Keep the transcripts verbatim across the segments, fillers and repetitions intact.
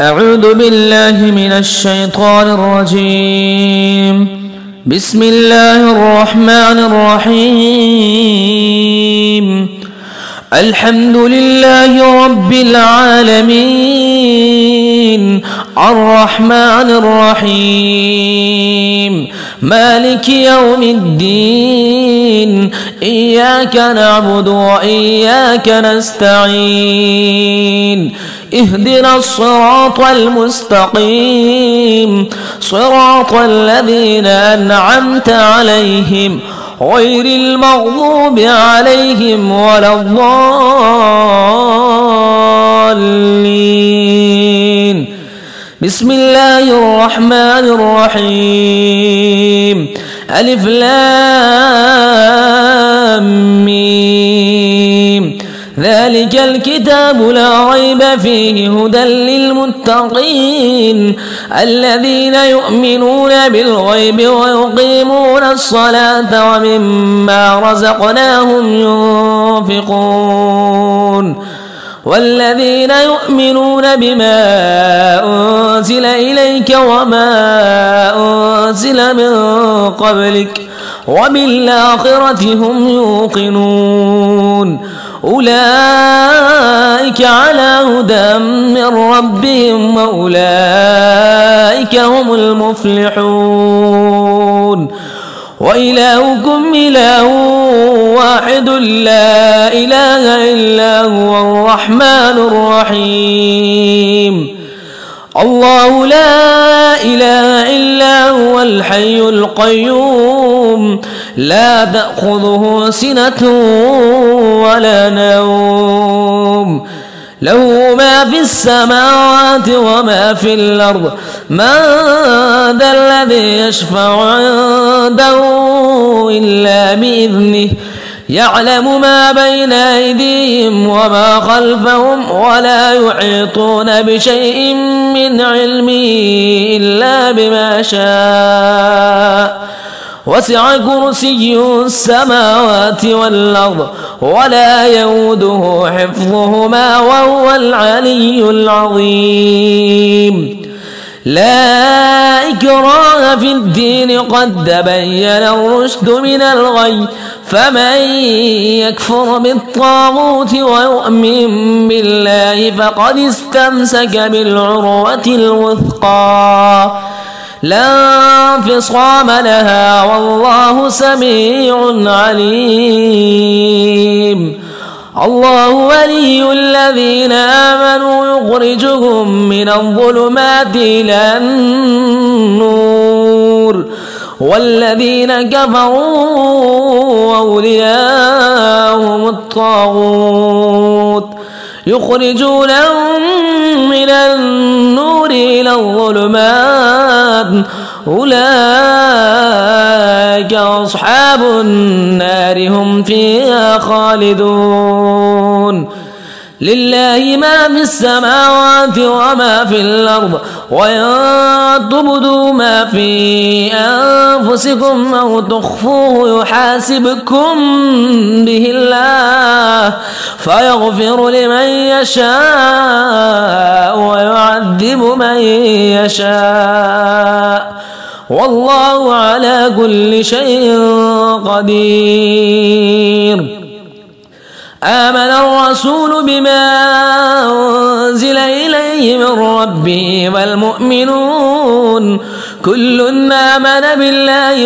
أعوذ بالله من الشيطان الرجيم. بسم الله الرحمن الرحيم. الحمد لله رب العالمين، الرحمن الرحيم، مالك يوم الدين، إياك نعبد وإياك نستعين، اهدنا الصراط المستقيم، صراط الذين أنعمت عليهم غير المغضوب عليهم ولا الضالين. بسم الله الرحمن الرحيم. ألف لام ميم. ذلك الكتاب لا ريب فيه هدى للمتقين الذين يؤمنون بالغيب ويقيمون الصلاة ومما رزقناهم ينفقون والذين يؤمنون بما أنزل إليك وما أنزل من قبلك وبالآخرة هم يوقنون أولئك على هدى من ربهم وأولئك هم المفلحون. وإلهكم إله واحد لا إله إلا هو الرحمن الرحيم. الله لا إله إلا هو الحي القيوم لا تأخذه سنة ولا نوم له ما في السماوات وما في الأرض. من ذا الذي يشفع عنده إلا بإذنه يعلم ما بين أيديهم وما خلفهم ولا يحيطون بشيء من علمه إلا بما شاء. وسع كرسيه السماوات والأرض ولا يؤوده حفظهما وهو العلي العظيم. لا إكراه في الدين قد تبين الرشد من الغي فمن يكفر بالطاغوت ويؤمن بالله فقد استمسك بالعروة الوثقى لا انفصام لها والله سميع عليم. الله ولي الذين آمنوا يخرجهم من الظلمات إلى النور والذين كفروا أولياءهم الطاغوت يخرجونهم من النور إلى الظلمات أولئك أصحاب النار هم فيها خالدون. لله ما في السماوات وما في الأرض وإن تبدوا ما في أنفسكم أو تخفوه يحاسبكم به الله فيغفر لمن يشاء ويعذب من يشاء والله على كل شيء قدير. آمن الرسول بما أنزل إليه من ربه والمؤمنون كل آمن بالله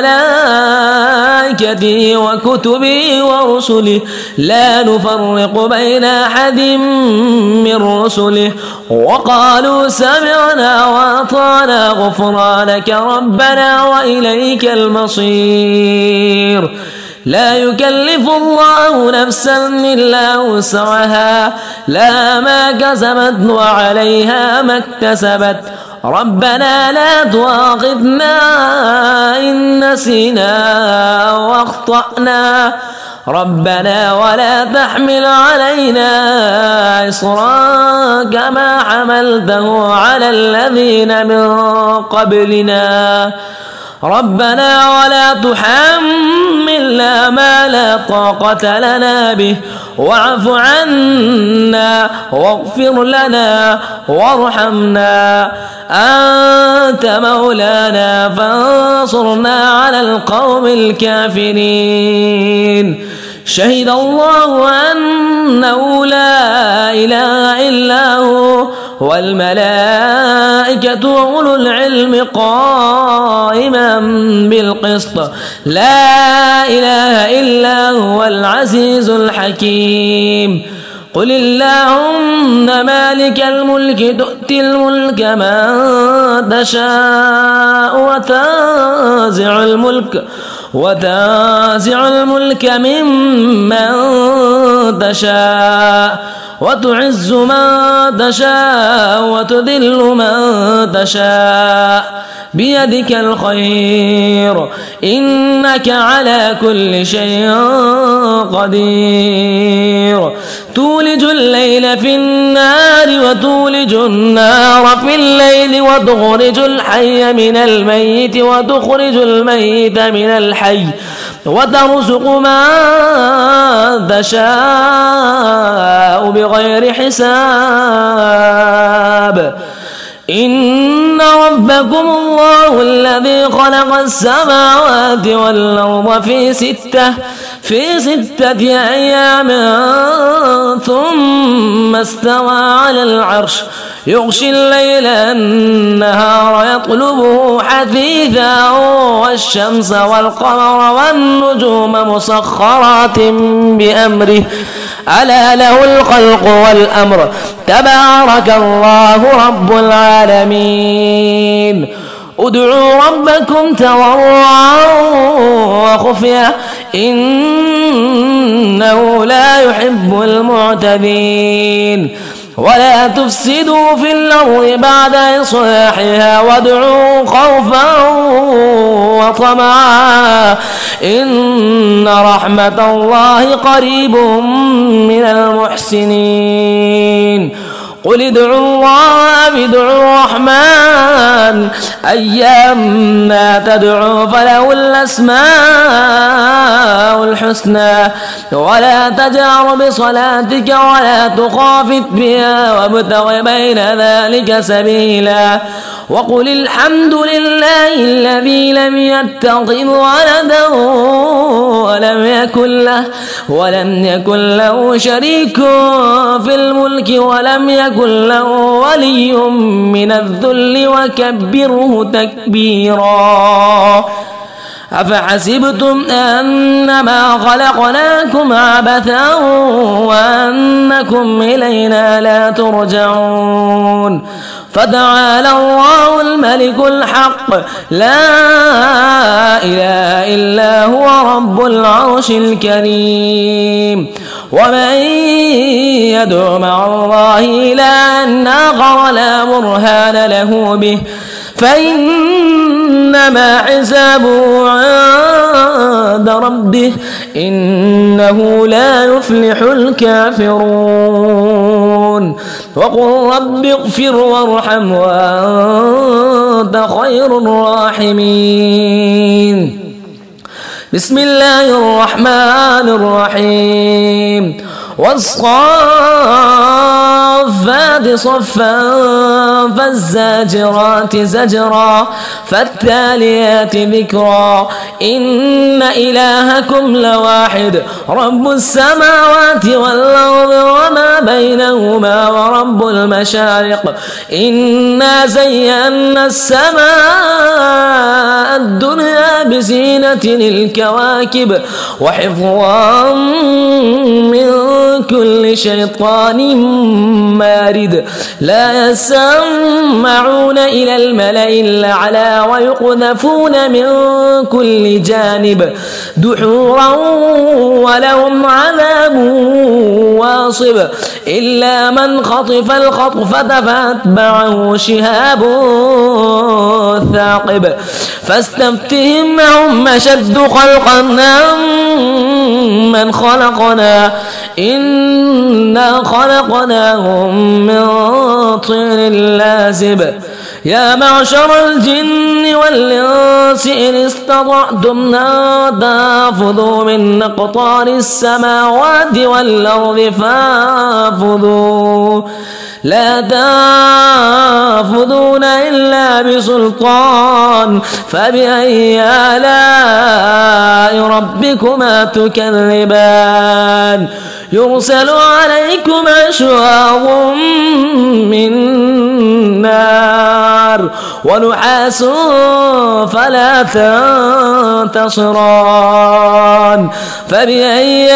وملائكته وكتبه ورسله لا نفرق بين أحد من رسله وقالوا سمعنا وأطعنا غفرانك ربنا وإليك المصير. لا يكلف الله نفسا إلا وسعها لها ما كسبت وعليها ما اكتسبت ربنا لا تؤاخذنا إن نسينا أو أخطأنا ربنا ولا تحمل علينا إصرا كما حملته على الذين من قبلنا ربنا ولا تحملنا ما لا طاقة لنا به واعف عنا واغفر لنا وارحمنا أنت مولانا فانصرنا على القوم الكافرين. شهد الله أنه لا إله إلا هو والملائكة وأولو العلم قائما بالقسط لا إله إلا هو العزيز الحكيم. قل اللهم مالك الملك تؤتي الملك من تشاء وتنزع الملك وتنزع الملك ممن تشاء وتعز من تشاء وتذل من تشاء بيدك الخير إنك على كل شيء قدير. تولج الليل في النار وتولج النار في الليل وتخرج الحي من الميت وتخرج الميت من الحي وترزق من تشاء بغير حساب. إن ربكم الله الذي خلق السماوات والأرض في ستة في ستة أيام ثم استوى على العرش يغشي الليل النهار يطلبه حثيثا والشمس والقمر والنجوم مسخرات بأمره ألا له الخلق والأمر تبارك الله رب العالمين. ادعوا ربكم تضرعا وخفية إنه لا يحب المعتدين. ولا تفسدوا في الأرض بعد إصلاحها وادعوا خوفا وطمعا إن رحمة الله قريب من المحسنين. قل ادعوا الله ادعوا الرحمن أيما تدعوا فله الأسماء الحسنى ولا تجهر بصلاتك ولا تخافت بها وابتغ بين ذلك سبيلا. وقل الحمد لله الذي لم يتخذ ولدا ولم يكن له ولم يكن له شريك في الملك ولم يكن له ولي من الذل وكبره تكبيرا. أفحسبتم أنما خلقناكم عبثا وأنكم إلينا لا ترجعون. فتعالى الله الملك الحق لا إله إلا هو رب العرش الكريم. ومن يدع مع الله إلها آخر لا برهان له به فإنما حسابه عند ربه إنه لا يفلح الكافرون. وقل رب اغفر وارحم وأنت خير الراحمين. بسم الله الرحمن الرحيم. والصافات صفا فالزاجرات زجرا فالتاليات ذكرا إن إلهكم لواحد رب السماوات والأرض وما بينهما ورب المشارق. إنا زينا السماء الدنيا بزينة الكواكب وحفظا من كل شيطان مارد. لا يسمعون إلى الملأ الأعلى ويقذفون من كل جانب دحورا ولهم عذاب واصب إلا من خطف الخطفة فأتبعه شهاب ثاقب. فاستفتهم هم أشد خلقا أم من خلقنا إنا خلقناهم من طين لازب. يا معشر الجن والإنس إن استطعتم أن تنفذوا من أقطار السماوات والأرض فانفذوا لا تنفذون إلا بسلطان فبأي آلاء ربكما تكذبان يرسل عليكم أشواظ من نار ونحاس فلا تنتصران فبأي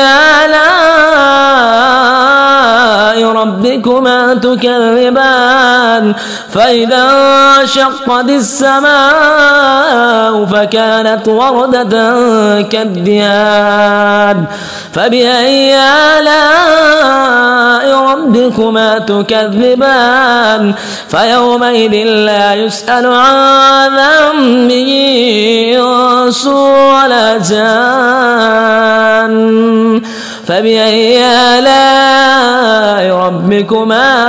آلاء ربكما تكذبان فإذا انشقت السماء فكانت وردة كالدهان فبأي آلاء ربكما تكذبان فيومئذ لا يسأل عن ذنبه إنس ولا جان فبأي آلاء ربكما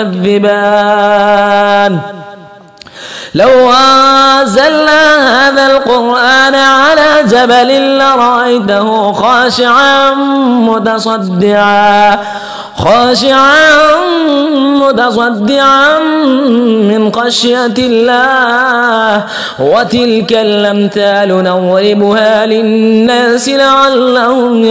تكذبان لو أنزلنا هذا القرآن على جبل لرأيته خاشعا متصدعا خاشعا متصدعا من خشية الله وتلك الأمثال نضربها للناس لعلهم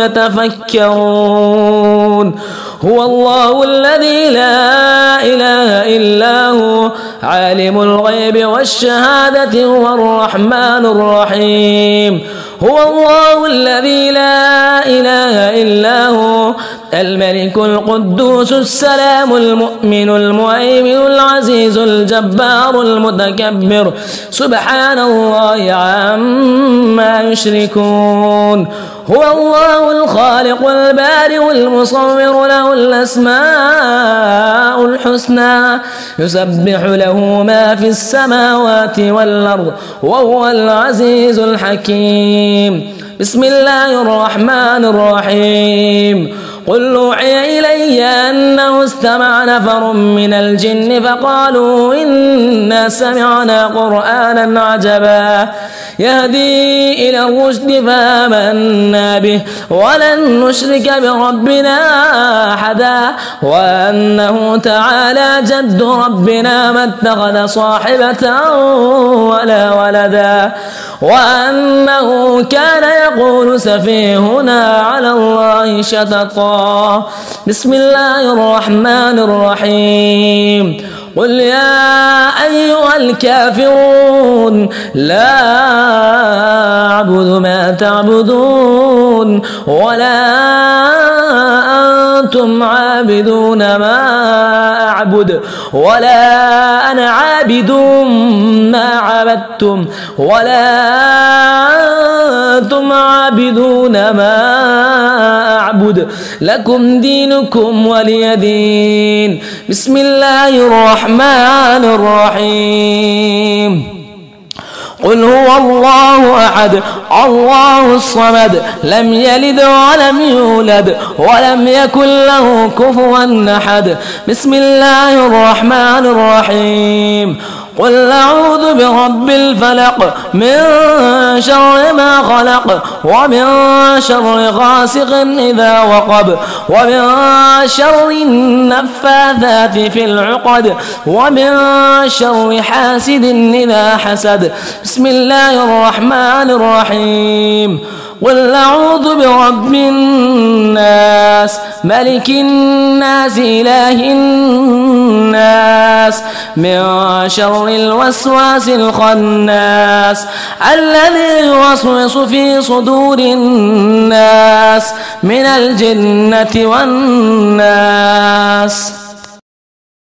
يتفكرون هو الله الذي لا إله إلا هو عالم الغيب والشهادة هو الرحمن الرحيم هو الله الذي لا إله إلا هو الملك القدوس السلام المؤمن المهيمن العزيز الجبار المتكبر سبحان الله عما يشركون هو الله الخالق البارئ المصور له الأسماء الحسنى يسبح له ما في السماوات والأرض وهو العزيز الحكيم بسم الله الرحمن الرحيم قل أوحي إلي أنه استمع نفر من الجن فقالوا إنا سمعنا قرآنا عجبا يهدي إلى الرشد فآمنا به ولن نشرك بربنا أحدا وأنه تعالى جد ربنا ما اتخذ صاحبة ولا ولدا وأنه كان يقول سفيهنا على الله شططا بسم الله الرحمن الرحيم قل يا أيها الكافرون لا أعبد ما تعبدون ولا أنتم عابدون ما أعبد ولا أنا عابد ما عبدتم ولا أنتم عابدون ما أعبد لكم دينكم ولي دين بسم الله الرحمن الرحيم قل هو الله أحد الله الصمد لم يلد ولم يولد ولم يكن له كفوا أحد بسم الله الرحمن الرحيم قل أعوذ برب الفلق من شر ما خلق ومن شر غاسق إذا وقب ومن شر النفاثات في العقد ومن شر حاسد إذا حسد بسم الله الرحمن الرحيم قل أعوذ برب الناس ملك الناس إله الناس من شر الوسواس الخناس الذي يوسوس في صدور الناس من الجنة والناس